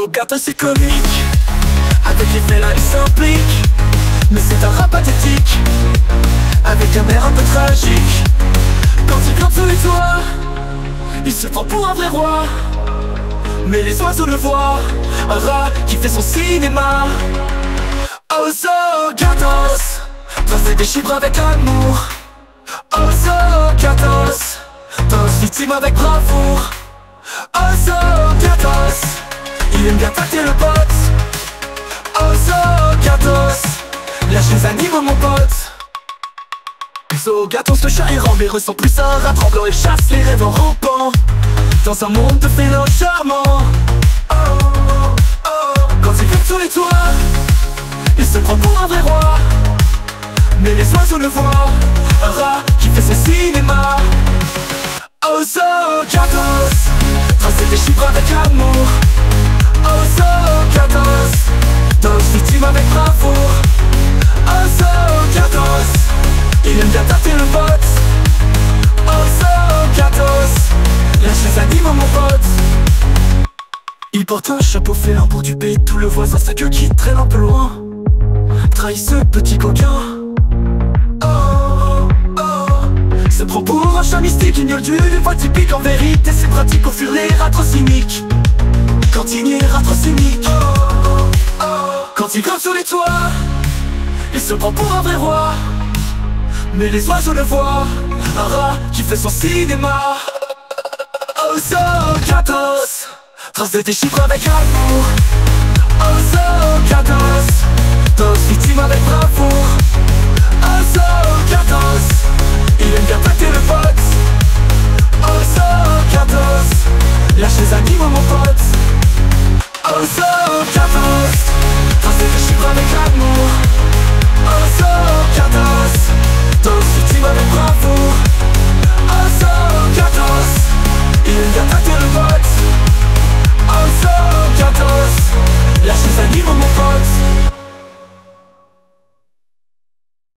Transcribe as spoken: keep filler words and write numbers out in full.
Gatos c'est comique, avec les faits là il s'implique. Mais c'est un rap pathétique, avec un air un peu tragique. Quand il grimpe sous les toits, il se prend pour un vrai roi. Mais les oiseaux le voient, un rat qui fait son cinéma. Oso Gatos, tracer des chiffres avec amour. Oso Gatos, danse victime avec bravoure. Oso Gatos, il aime bien tâter le pote. Oso Gatos, lâche les animaux mon pote. Oso Gatos, le chat errant mais ressent plus un rat tremblant et chasse les rêves en rampant dans un monde de félins charmants. Oh, oh, oh. Quand il grimpe sur les toits, il se prend pour un vrai roi. Mais les oiseaux le voient, un rat qui fait son cinéma. Oso Gatos, tracer des chiffres avec amour. Oso Gatos, danse victime avec bravoure. Oso Gatos, il aime bien tâter le pote. Oso Gatos, lâche les animaux mon pote. Il porte un chapeau félin pour duper tout le voisin, sa queue qui traîne un peu loin. Trahit ce petit coquin. Oh, oh. Se prend pour un chat mystique, ignore du voix typique. En vérité c'est pratique, au fur les rats trop cyniques. Quand il est rat trop cynique. Oh, oh. Quand il grimpe sur les toits, il se prend pour un vrai roi. Mais les oiseaux le voient, un rat qui fait son cinéma. Oso Gatos, trace des chiffres avec amour. Oso Gatos, danse victime avec bravoure. Oso Gatos, il aime bien tâter le pote. Oso Gatos, lâche les animaux mon pote. Oso Gatos, trace des chiffres avec amour.